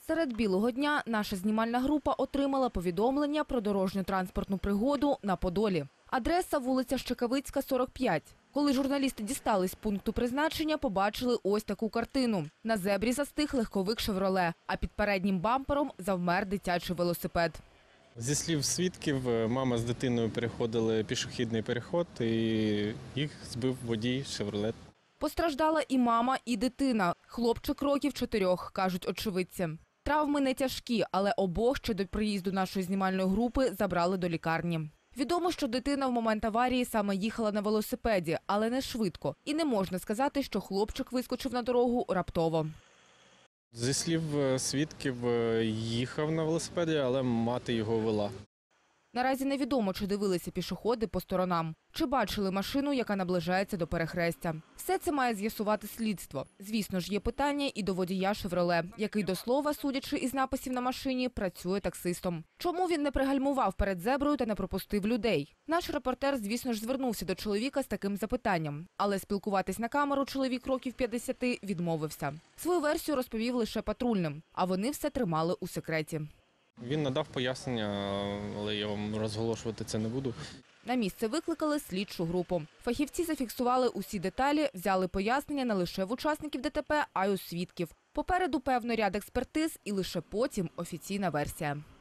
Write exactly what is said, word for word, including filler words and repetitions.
Серед білого дня наша знімальна група отримала повідомлення про дорожньо-транспортну пригоду на Подолі. Адреса – вулиця Щекавицька, сорок п'ять. Коли журналісти дістались пункту призначення, побачили ось таку картину. На зебрі застиг легковик «Шевроле», а під переднім бампером завмер дитячий велосипед. Зі слів свідків, мама з дитиною переходили пішохідний переход і їх збив водій «Шевроле». Постраждала і мама, і дитина. Хлопчик років чотирьох, кажуть очевидці. Травми не тяжкі, але обох ще до приїзду нашої знімальної групи забрали до лікарні. Відомо, що дитина в момент аварії саме їхала на велосипеді, але не швидко. І не можна сказати, що хлопчик вискочив на дорогу раптово. Зі слів свідків, їхав на велосипеді, але мати його вела. Наразі невідомо, чи дивилися пішоходи по сторонам, чи бачили машину, яка наближається до перехрестя. Все це має з'ясувати слідство. Звісно ж, є питання і до водія «Шевроле», який, до слова, судячи із написів на машині, працює таксистом. Чому він не пригальмував перед зеброю та не пропустив людей? Наш репортер, звісно ж, звернувся до чоловіка з таким запитанням. Але спілкуватись на камеру чоловік років п'ятдесяти відмовився. Свою версію розповів лише патрульним, а вони все тримали у секреті. Він надав пояснення, але я вам розголошувати це не буду. На місце викликали слідчу групу. Фахівці зафіксували усі деталі, взяли пояснення не лише в учасників ДТП, а й у свідків. Попереду певно ряд експертиз і лише потім офіційна версія.